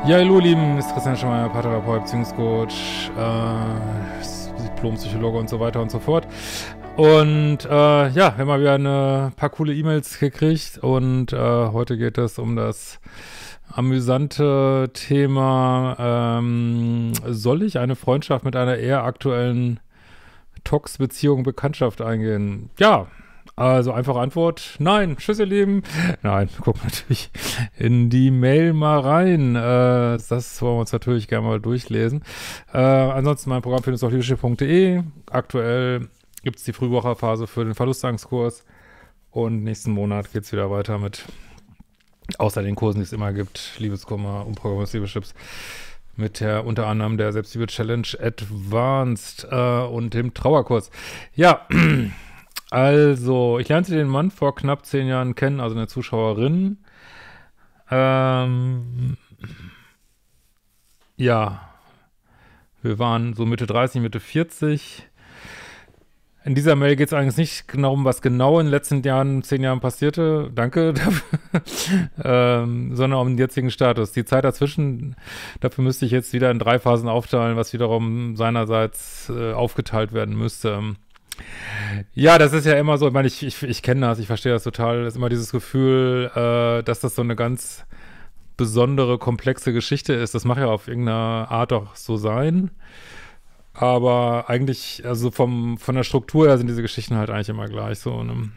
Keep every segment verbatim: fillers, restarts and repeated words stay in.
Ja, hallo, lieben, ist Christian Schemeier, Paartherapeut, Beziehungscoach, äh, Diplompsychologe und so weiter und so fort. Und äh, ja, wir haben mal wieder ein paar coole E-Mails gekriegt und äh, heute geht es um das amüsante Thema, ähm, soll ich eine Freundschaft mit einer eher aktuellen Tox-Beziehung, Bekanntschaft eingehen? Ja. Also einfache Antwort, nein, tschüss ihr Lieben. Nein, wir gucken natürlich in die Mail mal rein. Äh, das wollen wir uns natürlich gerne mal durchlesen. Äh, ansonsten mein Programm findest du auf leadership punkt de. Aktuell gibt es die Frühwocherphase für den Verlustangstkurs und nächsten Monat geht es wieder weiter mit, außer den Kursen, die es immer gibt, Liebeskummer, unprogrammiertes Liebeschips, mit der unter anderem der Selbstliebe-Challenge Advanced äh, und dem Trauerkurs. Ja, also, ich lernte den Mann vor knapp zehn Jahren kennen, also eine Zuschauerin. Ähm, ja, wir waren so Mitte dreißig, Mitte vierzig. In dieser Mail geht es eigentlich nicht genau um, was genau in den letzten Jahren, zehn Jahren passierte, danke dafür, ähm, sondern um den jetzigen Status. Die Zeit dazwischen, dafür müsste ich jetzt wieder in drei Phasen aufteilen, was wiederum seinerseits äh, aufgeteilt werden müsste. Ja, das ist ja immer so, ich meine, ich, ich, ich kenne das, ich verstehe das total, das ist immer dieses Gefühl, äh, dass das so eine ganz besondere, komplexe Geschichte ist. Das mag ja auf irgendeine Art auch so sein, aber eigentlich, also vom, von der Struktur her sind diese Geschichten halt eigentlich immer gleich so, ne?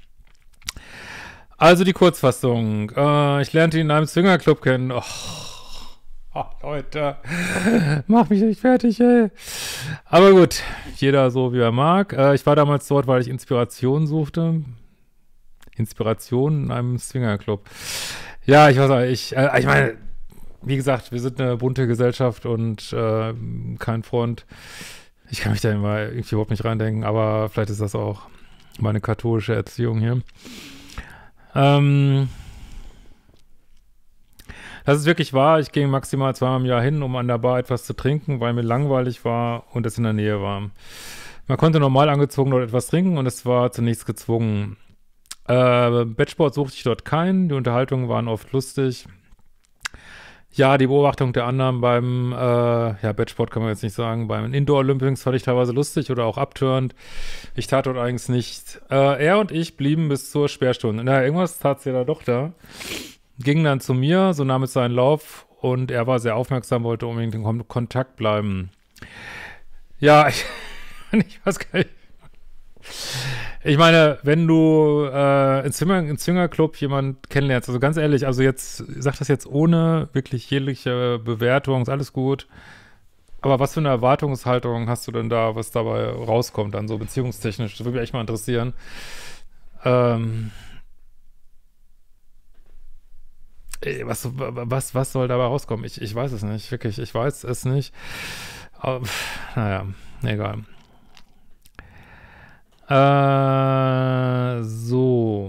Also die Kurzfassung, äh, ich lernte ihn in einem Swingerclub kennen, oh. Ach, Leute, mach mich nicht fertig, ey. Aber gut, jeder so, wie er mag. Äh, ich war damals dort, weil ich Inspiration suchte. Inspiration in einem Swingerclub. Ja, ich weiß auch, ich, äh, ich meine, wie gesagt, wir sind eine bunte Gesellschaft und äh, kein Freund. Ich kann mich da immer irgendwie überhaupt nicht reindenken, aber vielleicht ist das auch meine katholische Erziehung hier. Ähm... Das ist wirklich wahr. Ich ging maximal zweimal im Jahr hin, um an der Bar etwas zu trinken, weil mir langweilig war und es in der Nähe war. Man konnte normal angezogen dort etwas trinken und es war zunächst gezwungen. Äh, Bettsport suchte ich dort keinen. Die Unterhaltungen waren oft lustig. Ja, die Beobachtung der anderen beim, äh, ja, Bettsport kann man jetzt nicht sagen, beim Indoor-Olympics fand ich teilweise lustig oder auch abtörend. Ich tat dort eigentlich nicht. Äh, er und ich blieben bis zur Sperrstunde. Na, irgendwas tat sie da doch da. Ging dann zu mir, so nahm es seinen Lauf und er war sehr aufmerksam, wollte unbedingt in Kon Kontakt bleiben. Ja, ich, ich weiß gar nicht. Ich meine, wenn du äh, in Zwinger, Zwingerclub jemanden kennenlernst, also ganz ehrlich, also jetzt, ich sag das jetzt ohne wirklich jegliche Bewertung, ist alles gut, aber was für eine Erwartungshaltung hast du denn da, was dabei rauskommt, dann so beziehungstechnisch? Das würde mich echt mal interessieren. Ähm, Was, was, was soll dabei rauskommen? Ich, ich weiß es nicht, wirklich, ich weiß es nicht. Aber, naja, egal. Äh, so.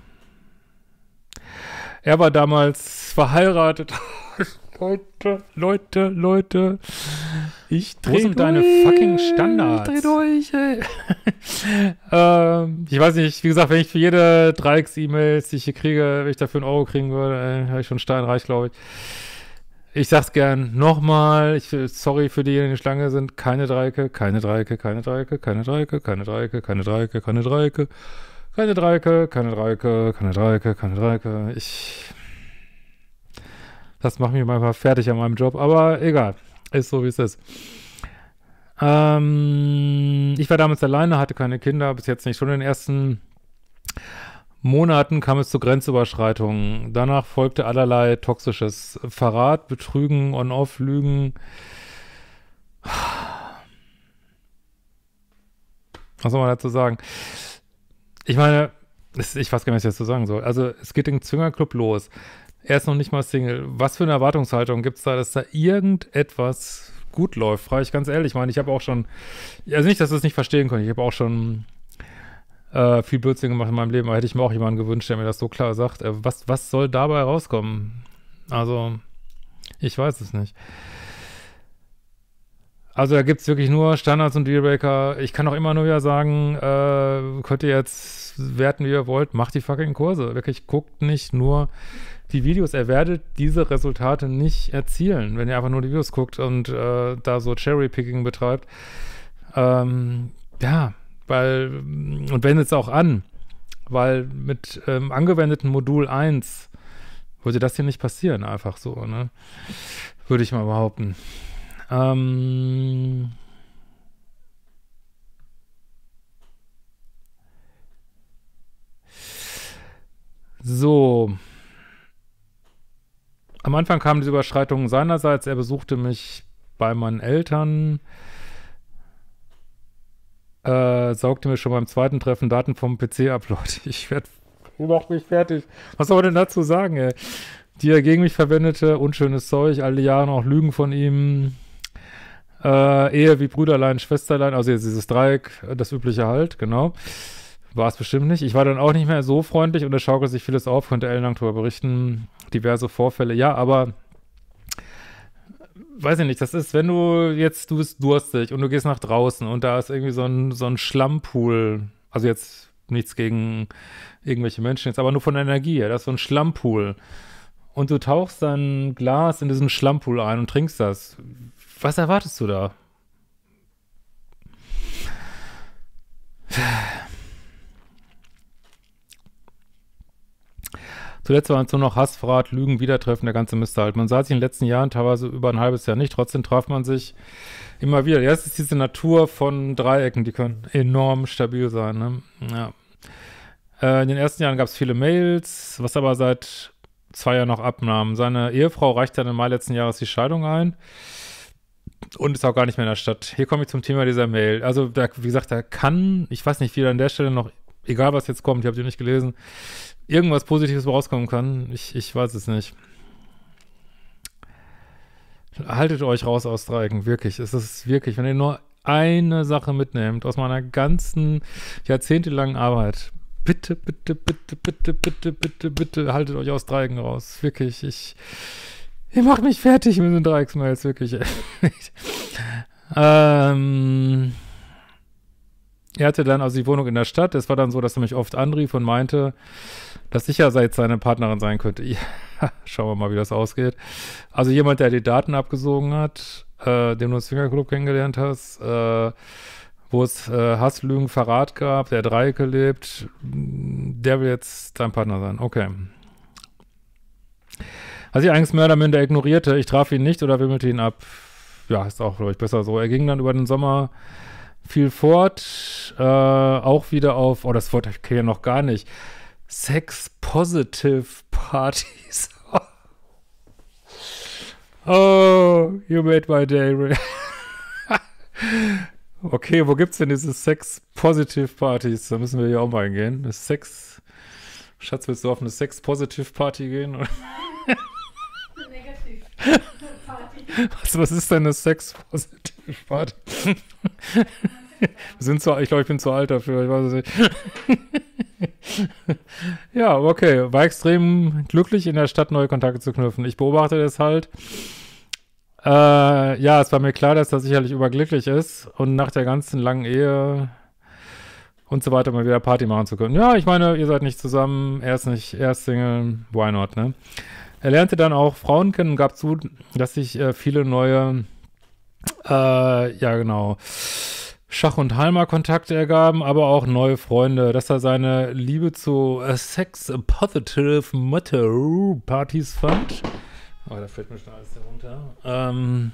Er war damals verheiratet. Leute, Leute, Leute. Ich dreh Wo sind durch, deine fucking Standards? Ich dreh durch, ey. ähm, ich weiß nicht, wie gesagt, wenn ich für jede Dreiecks-E-Mails, die ich hier kriege, wenn ich dafür einen Euro kriegen würde, äh, habe ich schon steinreich, glaube ich. Ich sag's gern nochmal, ich, sorry für diejenigen, die Schlange sind, keine Dreiecke, keine Dreiecke, keine Dreiecke, keine Dreiecke, keine Dreiecke, keine Dreiecke, keine Dreiecke, keine Dreiecke, keine Dreiecke, keine Dreiecke, keine Dreiecke. Ich... Das macht mich manchmal fertig an meinem Job, aber egal. Ist so, wie es ist. Ähm, ich war damals alleine, hatte keine Kinder, bis jetzt nicht. Schon in den ersten Monaten kam es zu Grenzüberschreitungen. Danach folgte allerlei toxisches Verrat, Betrügen, On-Off, Lügen. Was soll man dazu sagen? Ich meine, ich weiß gar nicht, was ich dazu sagen soll. Also, es geht im Zwingerclub los. Er ist noch nicht mal Single. Was für eine Erwartungshaltung gibt es da, dass da irgendetwas gut läuft? Frage ich ganz ehrlich. Ich meine, ich habe auch schon, also nicht, dass wir es nicht verstehen können, ich habe auch schon äh, viel Blödsinn gemacht in meinem Leben, aber hätte ich mir auch jemanden gewünscht, der mir das so klar sagt. Äh, was, was soll dabei rauskommen? Also, ich weiß es nicht. Also da gibt's wirklich nur Standards und Dealbreaker. Ich kann auch immer nur wieder sagen, äh, könnt ihr jetzt werten, wie ihr wollt, macht die fucking Kurse. Wirklich, guckt nicht nur die Videos. Ihr werdet diese Resultate nicht erzielen, wenn ihr einfach nur die Videos guckt und äh, da so Cherry-Picking betreibt. Ähm, ja, weil, und wendet es auch an, weil mit ähm, angewendeten Modul eins würde das hier nicht passieren, einfach so, ne? Würde ich mal behaupten. Ähm, so. Am Anfang kamen diese Überschreitungen seinerseits. Er besuchte mich bei meinen Eltern, äh, saugte mir schon beim zweiten Treffen Daten vom P C-Upload. Ich werde, macht mich fertig. Was soll man denn dazu sagen, ey? Die er gegen mich verwendete, unschönes Zeug, alle Jahre noch Lügen von ihm, äh, Ehe wie Brüderlein, Schwesterlein, also jetzt dieses Dreieck, das übliche halt, genau. War es bestimmt nicht. Ich war dann auch nicht mehr so freundlich und es schaukelt sich vieles auf, könnte ellenlang darüber berichten, diverse Vorfälle. Ja, aber weiß ich nicht, das ist, wenn du jetzt, du bist durstig und du gehst nach draußen und da ist irgendwie so ein, so ein Schlammpool, also jetzt nichts gegen irgendwelche Menschen jetzt, aber nur von der Energie, ja, das ist so ein Schlammpool und du tauchst dein Glas in diesen Schlammpool ein und trinkst das. Was erwartest du da? Zuletzt waren es nur noch Hass, Verrat, Lügen, Wiedertreffen, der ganze Mist halt. Man sah sich in den letzten Jahren teilweise über ein halbes Jahr nicht, trotzdem traf man sich immer wieder. Ja, es ist diese Natur von Dreiecken, die können enorm stabil sein, ne? Ja. Äh, in den ersten Jahren gab es viele Mails, was aber seit zwei Jahren noch abnahm. Seine Ehefrau reichte dann im Mai letzten Jahres die Scheidung ein und ist auch gar nicht mehr in der Stadt. Hier komme ich zum Thema dieser Mail. Also, da, wie gesagt, da kann, ich weiß nicht, wie da an der Stelle noch, egal was jetzt kommt, ich habe die nicht gelesen, irgendwas Positives rauskommen kann. Ich, ich weiß es nicht. Haltet euch raus aus Dreiecken, wirklich. Es ist wirklich, wenn ihr nur eine Sache mitnehmt aus meiner ganzen jahrzehntelangen Arbeit, bitte, bitte, bitte, bitte, bitte, bitte, bitte, haltet euch aus Dreiecken raus. Wirklich, ich, ihr macht mich fertig mit den Dreiecksmails, wirklich. ähm, er hatte dann also die Wohnung in der Stadt. Es war dann so, dass er mich oft anrief und meinte, dass ich ja jetzt seine Partnerin sein könnte. Ja, schauen wir mal, wie das ausgeht. Also jemand, der die Daten abgesogen hat, äh, den du im Swingerclub kennengelernt hast, äh, wo es äh, Hass, Lügen, Verrat gab, der Dreiecke lebt, der will jetzt dein Partner sein. Okay. Als ich eigentlich mehr oder minder ignorierte, ich traf ihn nicht oder wimmelte ihn ab. Ja, ist auch, glaube ich, besser so. Er ging dann über den Sommer viel fort, äh, auch wieder auf, oh, das Wort ich kenne ja noch gar nicht, Sex-Positive Partys. Oh, you made my day. Okay, wo gibt's denn diese Sex-Positive Partys? Da müssen wir hier auch mal hingehen. Eine Sex, Schatz, willst du auf eine Sex-Positive Party gehen? Negativ. Party. Was, was ist denn eine Sex-Positive Party? Wir sind zu, ich glaube, ich bin zu alt dafür, ich weiß es nicht. Ja, okay, war extrem glücklich, in der Stadt neue Kontakte zu knüpfen. Ich beobachte das halt. Äh, ja, es war mir klar, dass er sicherlich überglücklich ist und nach der ganzen langen Ehe und so weiter mal wieder Party machen zu können. Ja, ich meine, ihr seid nicht zusammen, er ist nicht, er ist Single, why not, ne? Er lernte dann auch Frauen kennen und gab zu, dass sich äh, viele neue, äh, ja genau, Schach- und Halma-Kontakte ergaben, aber auch neue Freunde, dass er seine Liebe zu äh, Sex-Positive Matter-Partys fand. Oh, da fällt mir schon alles herunter. Ähm,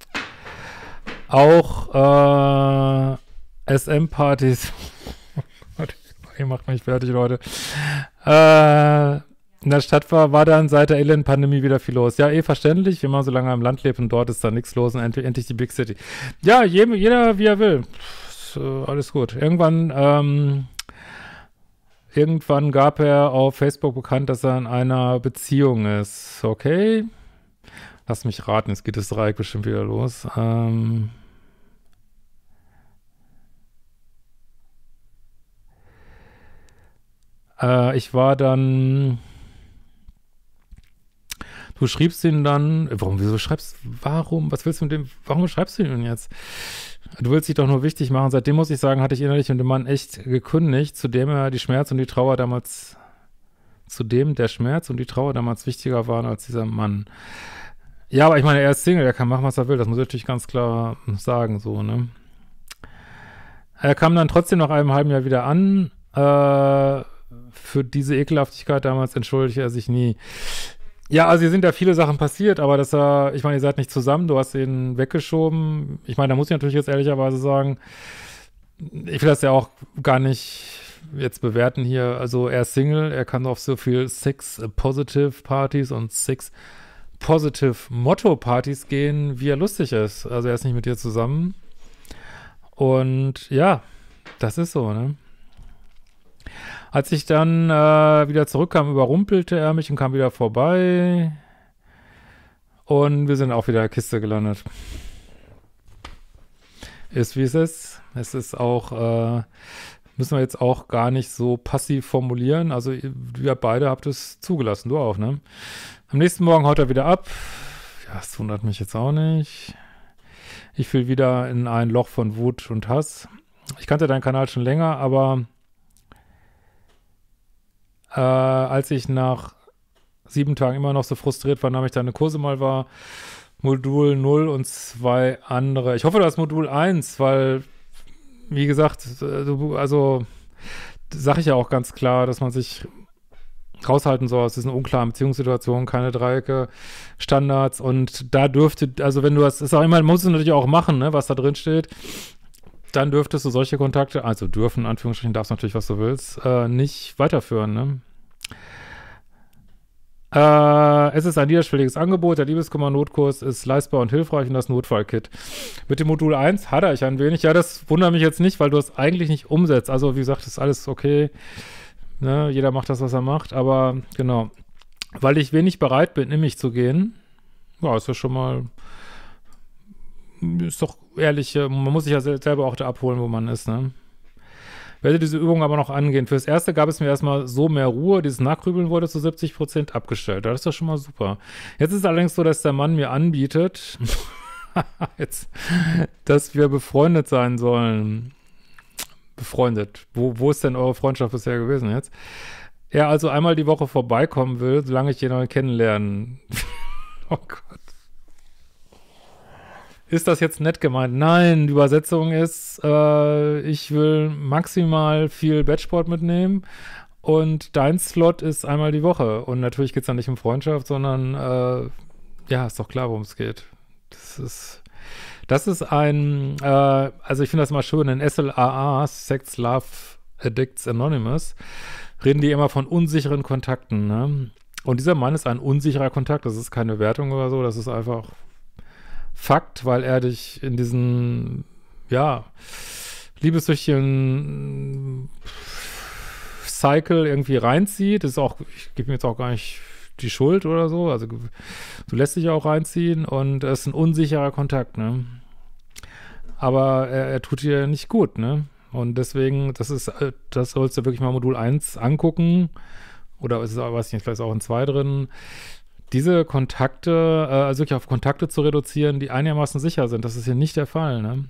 auch äh, S M-Partys. Oh Gott, ihr macht mich fertig, Leute. Äh, in der Stadt war, war dann seit der Elend-Pandemie wieder viel los. Ja, eh verständlich, wenn man so lange im Land lebt und dort ist da nichts los und endlich, endlich die Big City. Ja, jedem, jeder wie er will. Pff, äh, alles gut. Irgendwann, ähm, irgendwann gab er auf Facebook bekannt, dass er in einer Beziehung ist. Okay. Lass mich raten, jetzt geht das Dreieck bestimmt wieder los. Ähm, äh, ich war dann du schriebst ihn dann, warum, wieso schreibst, warum, was willst du mit dem, warum schreibst du ihn denn jetzt? Du willst dich doch nur wichtig machen. Seitdem muss ich sagen, hatte ich innerlich mit dem Mann echt gekündigt, zu dem er die Schmerz und die Trauer damals, zu dem der Schmerz und die Trauer damals wichtiger waren als dieser Mann. Ja, aber ich meine, er ist Single, er kann machen, was er will, das muss ich natürlich ganz klar sagen, so, ne? Er kam dann trotzdem nach einem halben Jahr wieder an, äh, für diese Ekelhaftigkeit damals entschuldigte er sich nie. Ja, also hier sind ja viele Sachen passiert, aber dass er, ich meine, ihr seid nicht zusammen, du hast ihn weggeschoben. Ich meine, da muss ich natürlich jetzt ehrlicherweise sagen, ich will das ja auch gar nicht jetzt bewerten hier. Also er ist Single, er kann auf so viel Sex-Positive-Partys und Sex-Positive-Motto-Partys gehen, wie er lustig ist. Also er ist nicht mit dir zusammen. Und ja, das ist so, ne? Als ich dann äh, wieder zurückkam, überrumpelte er mich und kam wieder vorbei. Und wir sind auch wieder in der Kiste gelandet. Ist wie es ist. Es ist auch, äh, müssen wir jetzt auch gar nicht so passiv formulieren. Also ihr beide habt es zugelassen, du auch, ne? Am nächsten Morgen haut er wieder ab. Ja, das wundert mich jetzt auch nicht. Ich fiel wieder in ein Loch von Wut und Hass. Ich kannte deinen Kanal schon länger, aber Äh, als ich nach sieben Tagen immer noch so frustriert war, nahm ich deine Kurse mal wahr. Modul null und zwei andere. Ich hoffe, du hast Modul eins, weil, wie gesagt, du, also sage ich ja auch ganz klar, dass man sich raushalten soll aus diesen unklaren Beziehungssituationen, keine Dreiecke, Standards und da dürfte, also wenn du das, ist auch immer, musst du natürlich auch machen, ne, was da drin steht. Dann dürftest du solche Kontakte, also dürfen, in Anführungsstrichen, darfst natürlich, was du willst, äh, nicht weiterführen, ne? Äh, es ist ein niederschwelliges Angebot, der Liebeskummer-Notkurs ist leistbar und hilfreich und das Notfallkit. Mit dem Modul eins hadere ich ein wenig. Ja, das wundert mich jetzt nicht, weil du es eigentlich nicht umsetzt. Also, wie gesagt, ist alles okay, ne? Jeder macht das, was er macht, aber genau. Weil ich wenig bereit bin, in mich zu gehen, ja, ist ja schon mal ist doch ehrlich, man muss sich ja selber auch da abholen, wo man ist, ne? Werde diese Übung aber noch angehen. Fürs Erste gab es mir erstmal so mehr Ruhe. Dieses Nachgrübeln wurde zu siebzig Prozent abgestellt. Das ist doch schon mal super. Jetzt ist es allerdings so, dass der Mann mir anbietet, jetzt, dass wir befreundet sein sollen. Befreundet. Wo, wo ist denn eure Freundschaft bisher gewesen jetzt? Er also einmal die Woche vorbeikommen will, solange ich jemanden kennenlernen. Oh Gott. Ist das jetzt nett gemeint? Nein, die Übersetzung ist, äh, ich will maximal viel Bettsport mitnehmen und dein Slot ist einmal die Woche. Und natürlich geht es dann nicht um Freundschaft, sondern, äh, ja, ist doch klar, worum es geht. Das ist, das ist ein, äh, also ich finde das immer schön, in S L A A, Sex, Love, Addicts Anonymous, reden die immer von unsicheren Kontakten, ne? Und dieser Mann ist ein unsicherer Kontakt, das ist keine Wertung oder so, das ist einfach Fakt, weil er dich in diesen, ja, liebessüchtigen Cycle irgendwie reinzieht. Das ist auch, ich gebe mir jetzt auch gar nicht die Schuld oder so, also du lässt dich auch reinziehen und es ist ein unsicherer Kontakt, ne? Aber er, er tut dir nicht gut, ne? Und deswegen, das ist, das sollst du wirklich mal Modul eins angucken oder ist es, weiß ich nicht, vielleicht ist auch in zwei drin. Diese Kontakte, äh, also wirklich auf Kontakte zu reduzieren, die einigermaßen sicher sind. Das ist hier nicht der Fall, ne?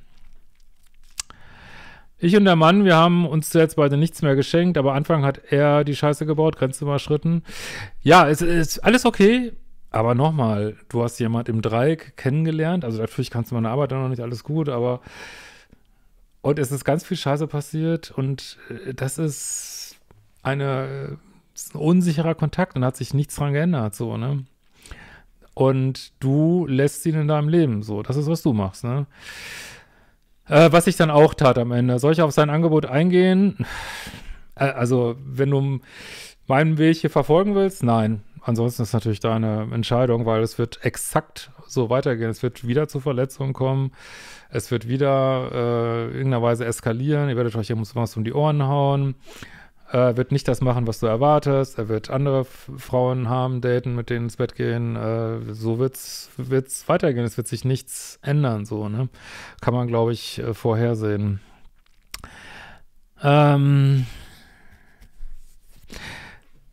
Ich und der Mann, wir haben uns jetzt beide nichts mehr geschenkt, aber Anfang hat er die Scheiße gebaut, Grenze überschritten. Ja, es ist alles okay, aber nochmal, du hast jemand im Dreieck kennengelernt, also natürlich kannst du meine Arbeit dann noch nicht, alles gut, aber und es ist ganz viel Scheiße passiert und das ist eine, das ist ein unsicherer Kontakt und hat sich nichts dran geändert, so, ne? Und du lässt ihn in deinem Leben, so, das ist, was du machst, ne? Äh, was ich dann auch tat am Ende, soll ich auf sein Angebot eingehen? Äh, also, wenn du meinen Weg hier verfolgen willst, nein. Ansonsten ist natürlich deine Entscheidung, weil es wird exakt so weitergehen. Es wird wieder zu Verletzungen kommen. Es wird wieder äh, in irgendeiner Weise eskalieren. Ihr werdet euch irgendwas um die Ohren hauen. Er wird nicht das machen, was du erwartest. Er wird andere F- Frauen haben, daten, mit denen ins Bett gehen. Äh, so wird's, wird's weitergehen. Es wird sich nichts ändern, so, ne? Kann man, glaube ich, äh, vorhersehen. Ähm,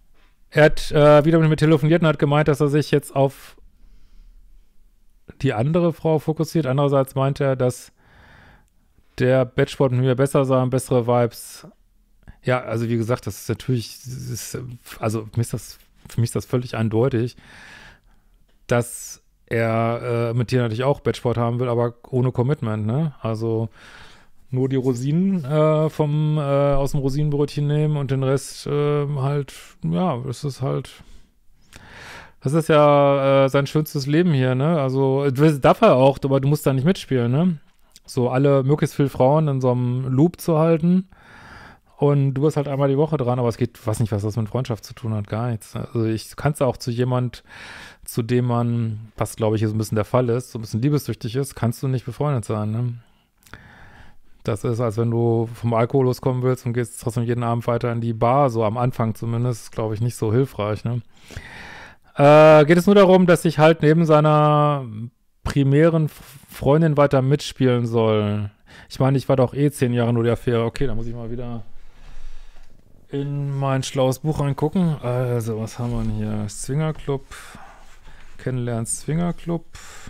Er hat äh, wieder mit mir telefoniert und hat gemeint, dass er sich jetzt auf die andere Frau fokussiert. Andererseits meinte er, dass der Bettsport mit mir besser sei und bessere Vibes. Ja, also wie gesagt, das ist natürlich, das ist, also für mich ist das, für mich ist das völlig eindeutig, dass er äh, mit dir natürlich auch Bettsport haben will, aber ohne Commitment, ne? Also nur die Rosinen äh, vom, äh, aus dem Rosinenbrötchen nehmen und den Rest äh, halt, ja, das ist halt, das ist ja äh, sein schönstes Leben hier, ne? Also, das darf er auch, aber du musst da nicht mitspielen, ne? So alle, möglichst viele Frauen in so einem Loop zu halten und du bist halt einmal die Woche dran, aber es geht, weiß nicht, was das mit Freundschaft zu tun hat, gar nichts. Also, ich kann es auch zu jemand, zu dem man, was glaube ich hier so ein bisschen der Fall ist, so ein bisschen liebessüchtig ist, kannst du nicht befreundet sein, ne? Das ist, als wenn du vom Alkohol loskommen willst und gehst trotzdem jeden Abend weiter in die Bar, so am Anfang zumindest, glaube ich, nicht so hilfreich, ne? Äh, geht es nur darum, dass ich halt neben seiner primären Freundin weiter mitspielen soll. Ich meine, ich war doch eh zehn Jahre nur der Affäre. Okay, da muss ich mal wieder in mein schlaues Buch reingucken. Also, was haben wir denn hier? Swingerclub, Kennenlernen Swingerclub,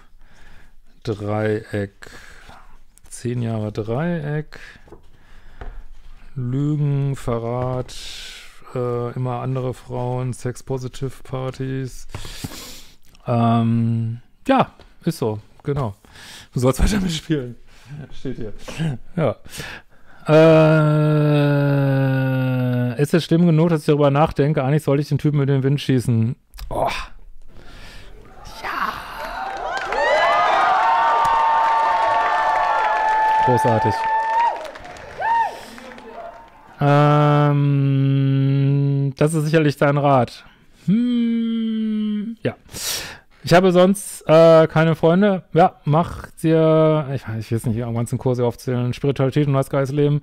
Dreieck, zehn Jahre Dreieck, Lügen, Verrat, äh, immer andere Frauen, Sex-Positive-Partys. Ähm, ja, ist so, genau. Du sollst weiter mitspielen. Steht hier. Ja. Äh, ist es schlimm genug, dass ich darüber nachdenke? Eigentlich sollte ich den Typen mit dem Wind schießen. Oh. Ja. Großartig. Ähm, das ist sicherlich dein Rat. Hm, ja. Ich habe sonst äh, keine Freunde. Ja, mach dir, ich, ich will jetzt nicht die ganzen Kurse aufzählen, Spiritualität und nice geiles Leben.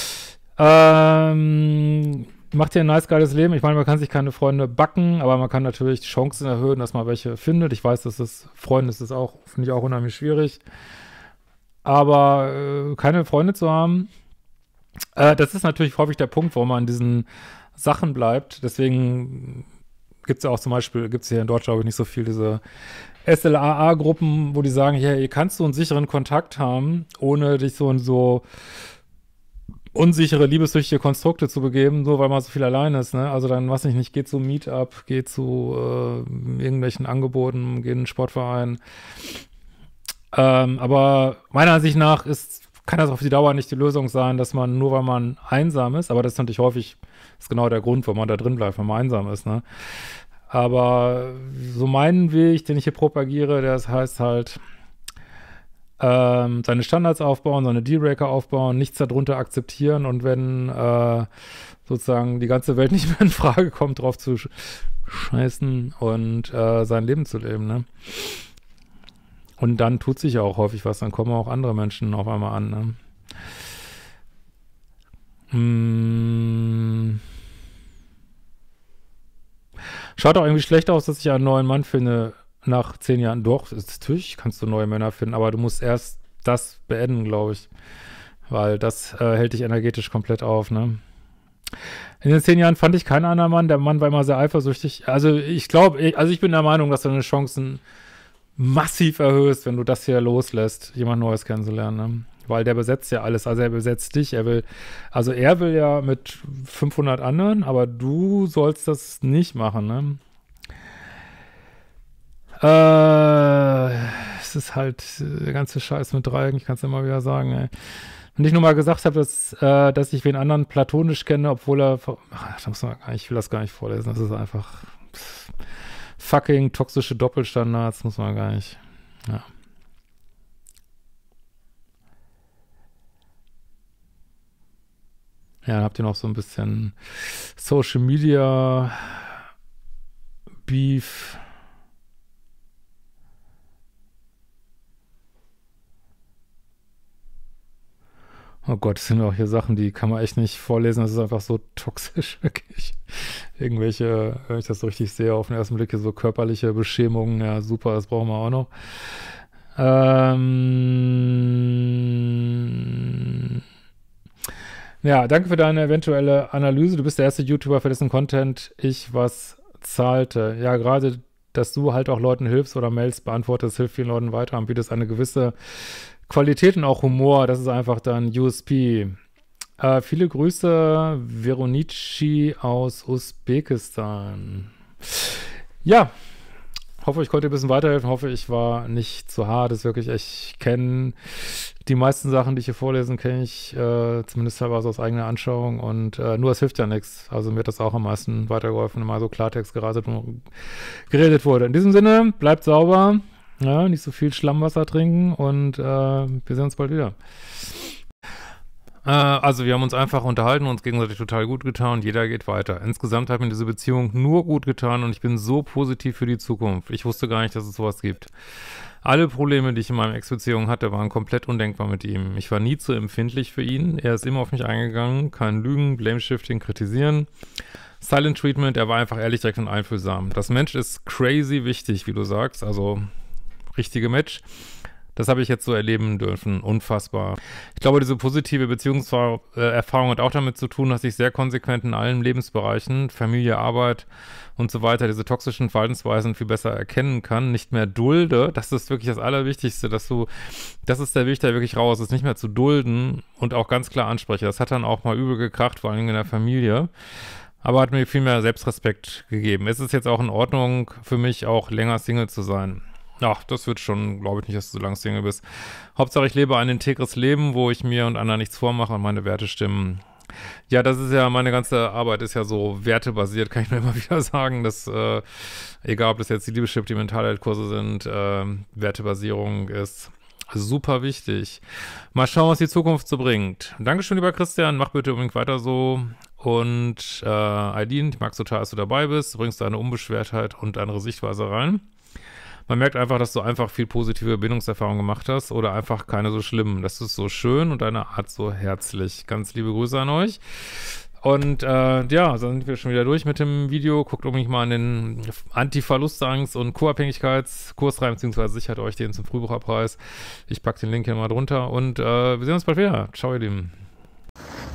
Ähm, mach dir ein nice geiles Leben. Ich meine, man kann sich keine Freunde backen, aber man kann natürlich die Chancen erhöhen, dass man welche findet. Ich weiß, dass das Freunde ist das auch, finde ich auch unheimlich schwierig. Aber äh, keine Freunde zu haben, äh, das ist natürlich häufig der Punkt, warum man in diesen Sachen bleibt. Deswegen gibt es ja auch zum Beispiel, gibt es hier in Deutschland, glaube ich, nicht so viel diese S L A A-Gruppen, wo die sagen, ja, hier kannst du einen sicheren Kontakt haben, ohne dich so in so unsichere, liebessüchtige Konstrukte zu begeben, nur weil man so viel allein ist, ne? Also dann, weiß ich nicht, geh zu Meetup, geh zu äh, irgendwelchen Angeboten, geh in einen Sportverein. Ähm, aber meiner Ansicht nach ist, kann das auf die Dauer nicht die Lösung sein, dass man, nur weil man einsam ist, aber das ist natürlich häufig, ist genau der Grund, warum man da drin bleibt, wenn man einsam ist, ne? Aber so mein Weg, den ich hier propagiere, das heißt halt, ähm, seine Standards aufbauen, seine Dealbreaker aufbauen, nichts darunter akzeptieren und wenn äh, sozusagen die ganze Welt nicht mehr in Frage kommt, drauf zu sch scheißen und äh, sein Leben zu leben, ne? Und dann tut sich ja auch häufig was, dann kommen auch andere Menschen auf einmal an, ne? Hm. Schaut auch irgendwie schlecht aus, dass ich einen neuen Mann finde nach zehn Jahren. Doch, ist, natürlich kannst du neue Männer finden, aber du musst erst das beenden, glaube ich. Weil das äh, hält dich energetisch komplett auf, ne? In den zehn Jahren fand ich keinen anderen Mann. Der Mann war immer sehr eifersüchtig. Also ich glaube, also ich bin der Meinung, dass du deine Chancen massiv erhöhst, wenn du das hier loslässt, jemand Neues kennenzulernen, ne? Weil der besetzt ja alles, also er besetzt dich, er will, also er will ja mit fünfhundert anderen, aber du sollst das nicht machen, ne? Äh, es ist halt der ganze Scheiß mit Dreiecken, ich kann es immer wieder sagen, ey. Und ich nur mal gesagt habe, dass, äh, dass ich wen anderen platonisch kenne, obwohl er, ach, das muss man gar nicht, ich will das gar nicht vorlesen, das ist einfach pff, fucking toxische Doppelstandards, muss man gar nicht, ja. Ja, dann habt ihr noch so ein bisschen Social Media Beef. Oh Gott, das sind auch hier Sachen, die kann man echt nicht vorlesen. Das ist einfach so toxisch, wirklich. Irgendwelche, wenn ich das so richtig sehe, auf den ersten Blick hier so körperliche Beschämungen. Ja, super, das brauchen wir auch noch. Ähm... Ja, danke für deine eventuelle Analyse. Du bist der erste YouTuber, für dessen Content ich was zahlte. Ja, gerade, dass du halt auch Leuten hilfst oder Mails beantwortest, hilft vielen Leuten weiter und bietest eine gewisse Qualität und auch Humor. Das ist einfach dann U S P. Äh, viele Grüße, Veronici aus Usbekistan. Ja, hoffe, ich konnte dir ein bisschen weiterhelfen. Hoffe, ich war nicht zu hart. Das ist wirklich, ich kenne die meisten Sachen, die ich hier vorlesen, kenne ich äh, zumindest teilweise aus eigener Anschauung. Und äh, nur es hilft ja nichts. Also mir hat das auch am meisten weitergeholfen, wenn mal so Klartext geratet und geredet wurde. In diesem Sinne, bleibt sauber, ja, nicht so viel Schlammwasser trinken und äh, wir sehen uns bald wieder. Äh, also wir haben uns einfach unterhalten, uns gegenseitig total gut getan und jeder geht weiter. Insgesamt hat mir diese Beziehung nur gut getan und ich bin so positiv für die Zukunft. Ich wusste gar nicht, dass es sowas gibt. Alle Probleme, die ich in meiner Ex-Beziehung hatte, waren komplett undenkbar mit ihm. Ich war nie zu empfindlich für ihn. Er ist immer auf mich eingegangen. Kein Lügen, Blame-Shifting, Kritisieren. Silent Treatment, er war einfach ehrlich, direkt und einfühlsam. Das Mensch ist crazy wichtig, wie du sagst. Also, richtige Match. Das habe ich jetzt so erleben dürfen. Unfassbar. Ich glaube, diese positive Beziehungserfahrung hat auch damit zu tun, dass ich sehr konsequent in allen Lebensbereichen, Familie, Arbeit und so weiter, diese toxischen Verhaltensweisen viel besser erkennen kann, nicht mehr dulde. Das ist wirklich das Allerwichtigste, dass du, das ist der Weg da wirklich raus, ist nicht mehr zu dulden und auch ganz klar anspreche. Das hat dann auch mal übel gekracht, vor allem in der Familie. Aber hat mir viel mehr Selbstrespekt gegeben. Es ist jetzt auch in Ordnung für mich, auch länger Single zu sein. Ach, das wird schon, glaube ich nicht, dass du so lange Single bist. Hauptsache, ich lebe ein integres Leben, wo ich mir und anderen nichts vormache und meine Werte stimmen. Ja, das ist ja, meine ganze Arbeit ist ja so wertebasiert, kann ich nur immer wieder sagen, dass, äh, egal ob das jetzt die Liebeschip, die Mentalheilkurse sind, äh, Wertebasierung ist super wichtig. Mal schauen, was die Zukunft so bringt. Dankeschön, lieber Christian, mach bitte unbedingt weiter so. Und äh, Aidin, ich mag total, dass du dabei bist, du bringst deine Unbeschwertheit und andere Sichtweise rein. Man merkt einfach, dass du einfach viel positive Bindungserfahrungen gemacht hast oder einfach keine so schlimmen. Das ist so schön und deine Art so herzlich. Ganz liebe Grüße an euch. Und äh, ja, dann sind wir schon wieder durch mit dem Video. Guckt unbedingt mal an den Anti-Verlustangst- und Co-Abhängigkeitskurs rein, beziehungsweise sichert euch den zum Frühbucherpreis. Ich packe den Link hier mal drunter und äh, wir sehen uns bald wieder. Ciao, ihr Lieben.